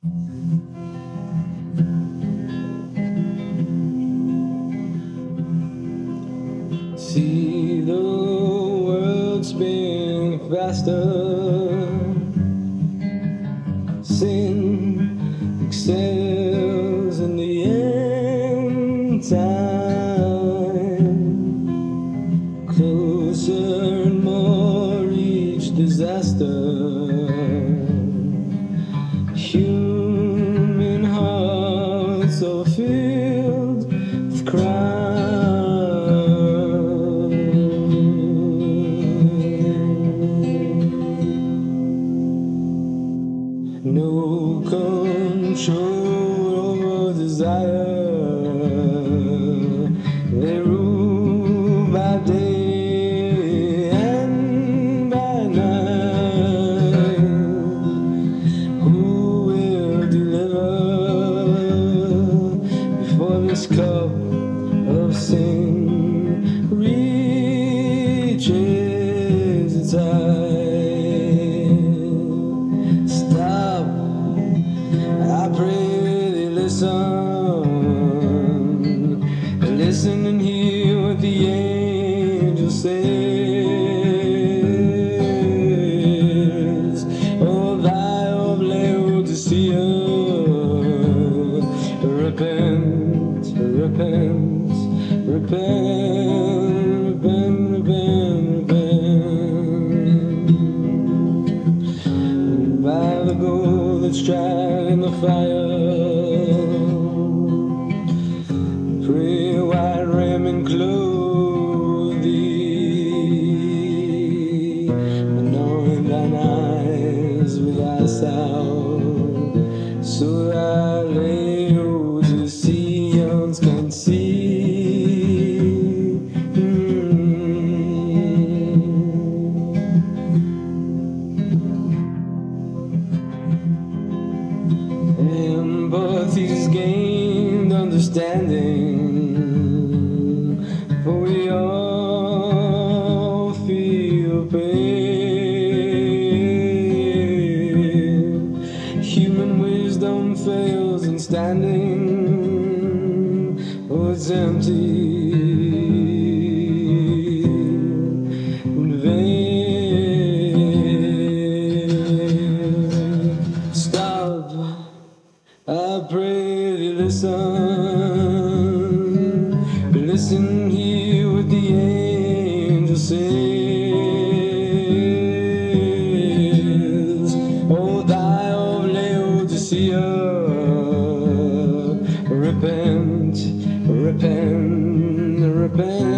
See the world spin faster. Sin excels in the end time. Closer and more each disaster. Human hearts are filled with crime. No control over desire. They rule by day and by night. Who will deliver before this cup of sin reaches its height? I pray they listen and hear what the angel says. Oh, thou of Laodicea, repent, repent, repent, repent, repent, repent. By the gold that's tried in the fire, pray white raiment clothe thee. Anoint thine eyes with eyesalve, so that Laodiceans can see. Empathies gained understanding, for we all feel pain. Human wisdom fails in standing, oh, it's empty in vain. Stop, I pray thee listen, hear what the angel says. O thou of Laodicea, repent, repent, repent.